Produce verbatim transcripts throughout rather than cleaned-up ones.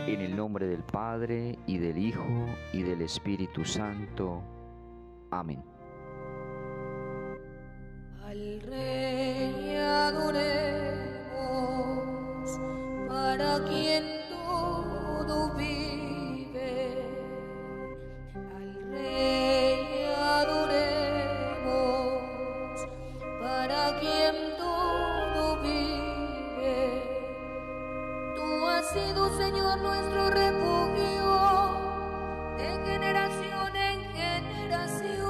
En el nombre del Padre, y del Hijo, y del Espíritu Santo. Amén. Al Rey adoremos, para quien todo vive. Al Rey adoremos, para quien todo vive. Tú has sido, Señor, nuestro refugio, de generación en generación.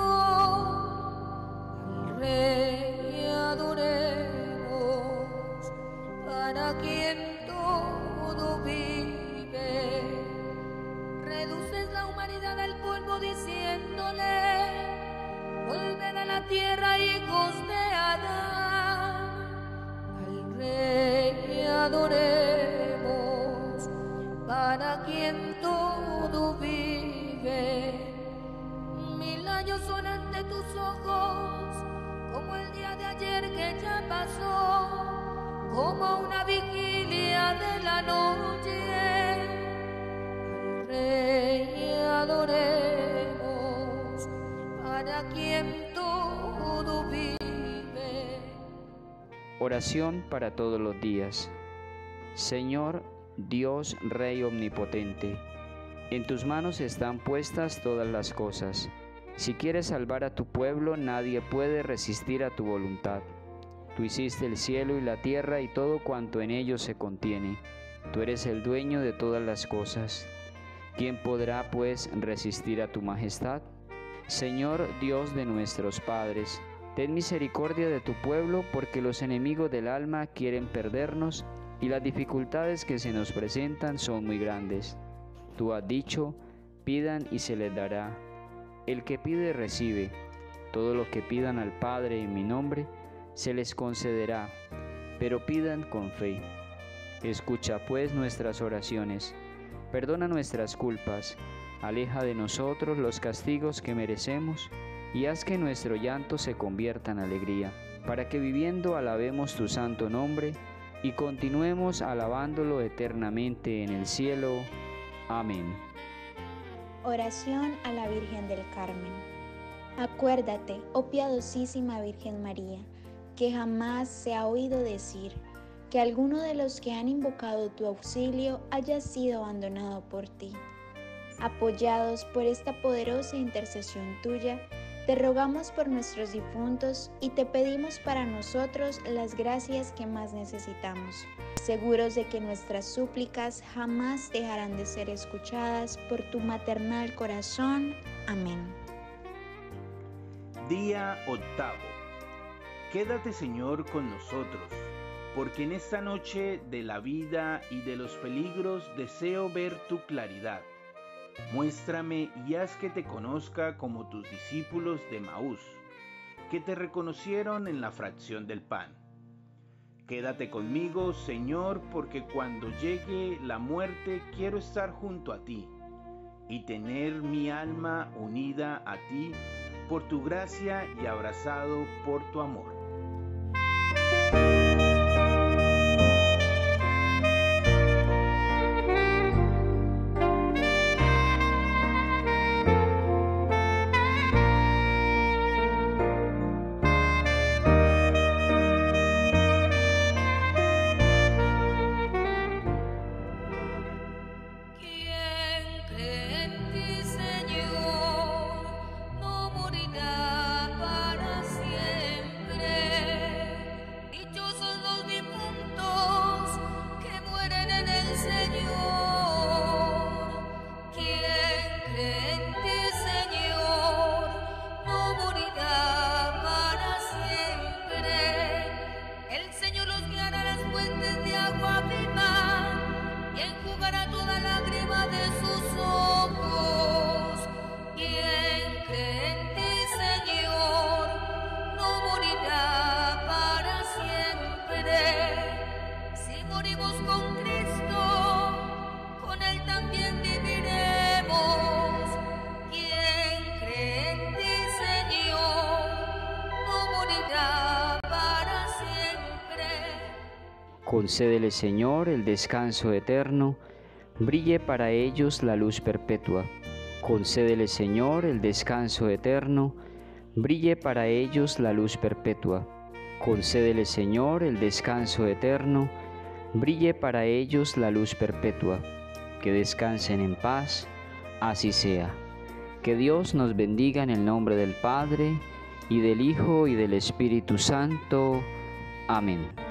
Al Rey adoremos, para quien todo vive. Reduces la humanidad al polvo diciéndole: volved a la tierra, hijos de Adán. Al Rey adoremos, para quien todo vive. Mil años son ante tus ojos, como el día de ayer que ya pasó, como una vigilia de la noche. Al Rey adoremos, para quien todo vive. Oración para todos los días. Señor Dios, Rey omnipotente, en tus manos están puestas todas las cosas. Si quieres salvar a tu pueblo, nadie puede resistir a tu voluntad. Tú hiciste el cielo y la tierra y todo cuanto en ellos se contiene. Tú eres el dueño de todas las cosas. ¿Quién podrá, pues, resistir a tu majestad? Señor Dios de nuestros padres, ten misericordia de tu pueblo, porque los enemigos del alma quieren perdernos y las dificultades que se nos presentan son muy grandes. Tú has dicho: pidan y se les dará. El que pide recibe. Todo lo que pidan al Padre en mi nombre, se les concederá, pero pidan con fe. Escucha pues nuestras oraciones, perdona nuestras culpas, aleja de nosotros los castigos que merecemos, y haz que nuestro llanto se convierta en alegría, para que viviendo alabemos tu santo nombre, y continuemos alabándolo eternamente en el cielo. Amén. Oración a la Virgen del Carmen. Acuérdate, oh piadosísima Virgen María, que jamás se ha oído decir que alguno de los que han invocado tu auxilio haya sido abandonado por ti. Apoyados por esta poderosa intercesión tuya, te rogamos por nuestros difuntos y te pedimos para nosotros las gracias que más necesitamos, seguros de que nuestras súplicas jamás dejarán de ser escuchadas por tu maternal corazón. Amén. Día octavo. Quédate, Señor, con nosotros, porque en esta noche de la vida y de los peligros deseo ver tu claridad. Muéstrame y haz que te conozca como tus discípulos de Maús, que te reconocieron en la fracción del pan. Quédate conmigo, Señor, porque cuando llegue la muerte quiero estar junto a ti y tener mi alma unida a ti por tu gracia y abrazado por tu amor. Concédele, Señor, el descanso eterno, brille para ellos la luz perpetua. Concédele, Señor, el descanso eterno, brille para ellos la luz perpetua. Concédele, Señor, el descanso eterno, brille para ellos la luz perpetua. Que descansen en paz, así sea. Que Dios nos bendiga en el nombre del Padre, y del Hijo, y del Espíritu Santo. Amén.